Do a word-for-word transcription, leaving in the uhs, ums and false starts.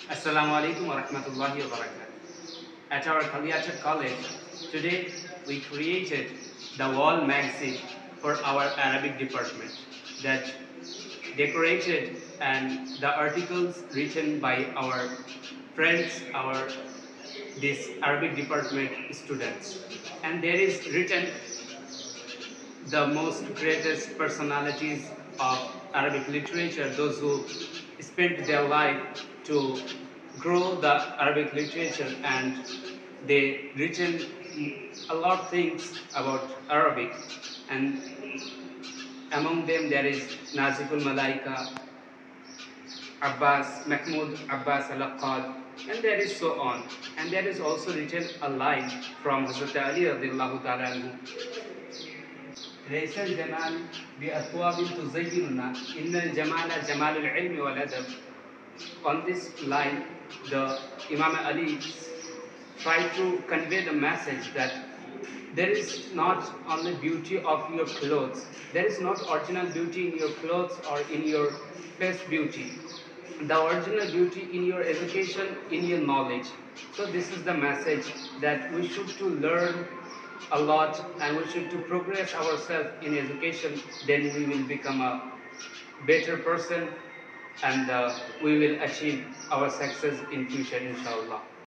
Assalamu alaikum wa rahmatullahi wa barakatuh. At our Kaliachak College, today we created the wall magazine for our Arabic department that decorated and the articles written by our friends, our this Arabic department students. And there is written the most greatest personalities of Arabic literature, those who spent their life to grow the Arabic literature, and they written a lot of things about Arabic, and among them there is Nazikul Malaika, Abbas, Mahmoud Abbas al-Aqad, and there is so on. And there is also written a line from Hazrat Ali radiallahu ta'ala anhu. ليس الجمال بأثواب تزيننا إن الجمال جمال العلم والأدب. On this line, the Imam Ali tried to convey the message that there is not only beauty of your clothes, there is not original beauty in your clothes or in your face beauty. The original beauty in your education, in your knowledge. So this is the message that we should to learn a lot, and we should to progress ourselves in education. Then we will become a better person, and uh, we will achieve our success in future, inshallah.